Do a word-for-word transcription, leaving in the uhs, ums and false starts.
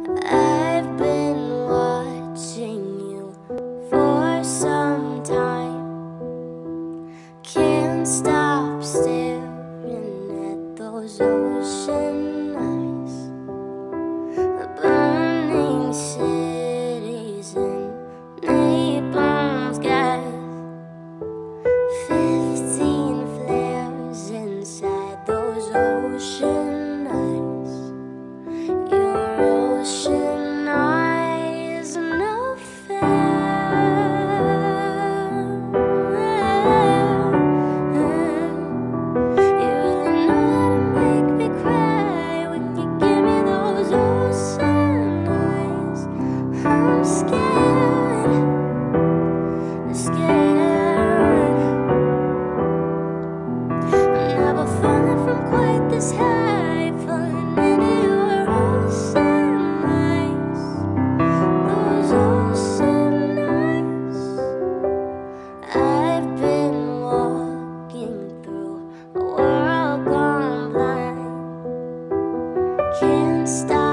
I've been watching you for some time. Can't stop staring at those ocean eyes. The burning cities and napalm skies. Fifteen flares inside those ocean eyes. Your ocean eyes, no fair. You really know how to make me cry when you give me those ocean eyes. I'm scared, scared. I'm never falling from quite this high, falling into your ocean eyes. Those ocean eyes. I've been walking through a world gone blind. Can't stop